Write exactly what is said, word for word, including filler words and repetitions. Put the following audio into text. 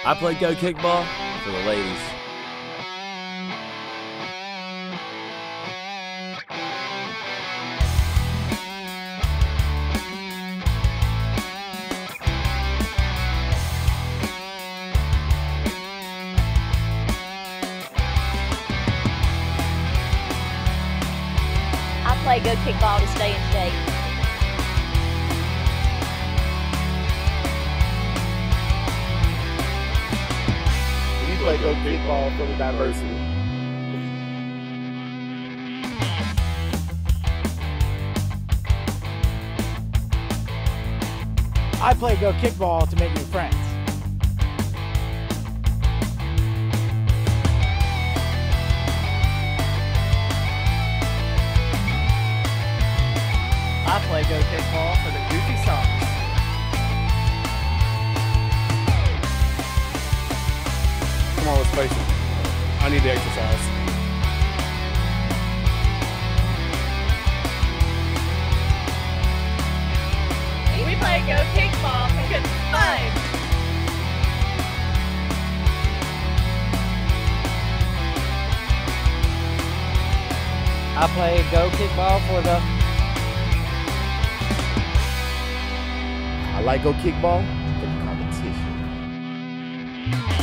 I play go kickball for the ladies. I play go kickball to stay in shape. We play go kickball for the diversity. I play go kickball to make new friends. I play go kickball for the goofy songs. Come on, let's face it. I need to exercise. We play go kickball because it's fun. I play go kickball for the I like go kickball for the competition.